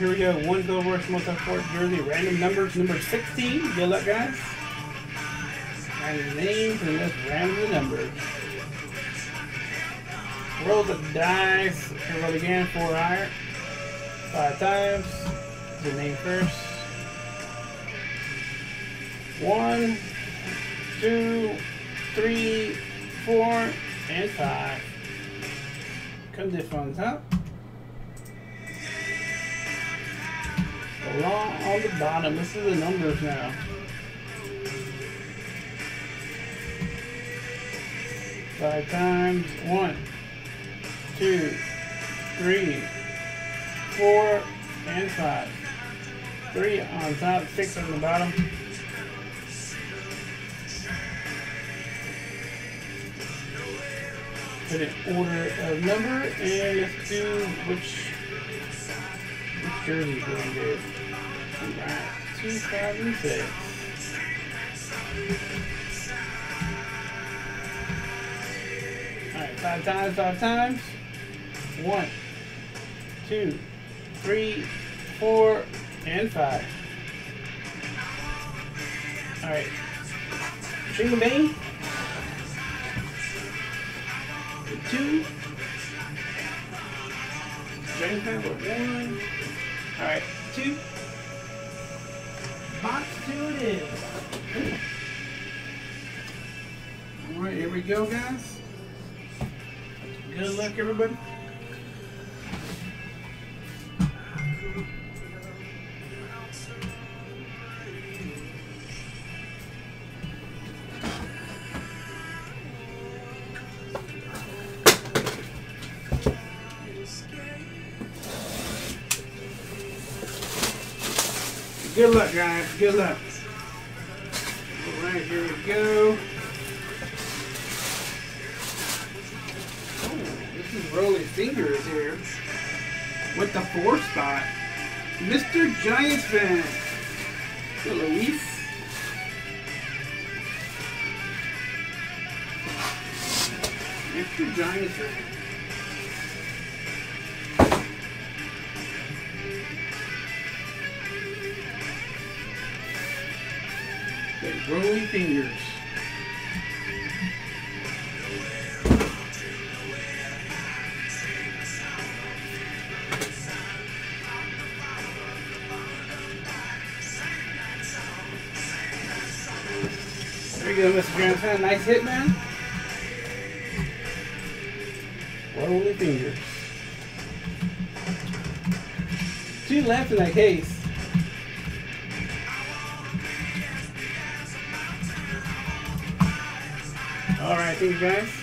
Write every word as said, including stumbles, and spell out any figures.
here we go. One Gold Rush multi-sport jersey, random numbers, number sixteen. Good luck, guys. Random names and let's random the numbers. Roll the dice. Here roll again. Four higher. Five times. The name first. One, two, three, four, and five. Come this on top. Along on the bottom. This is the numbers now. Five times. One, two, three, four, and five. Three on top, six on the bottom. Put an order of number, and let's do which which jersey do we do? Alright, two thousand six. Alright, five times, five times. One, two, three, four, and five. Alright. Shingle Bane. Two. James Hamlet, one. Alright, two. Box two it is. Alright, here we go, guys. Good luck, everybody. Good luck, guys. Good luck. Alright, here we go. Oh, this is Rolling Fingers here. With the four spot. Mister Giants fan. Good, Luis. Mister Giants fan. Rolling Fingers. There you go, Mister Grandson. Nice hit, man. Rolling Fingers. Two left in that case. Alright, thank you guys.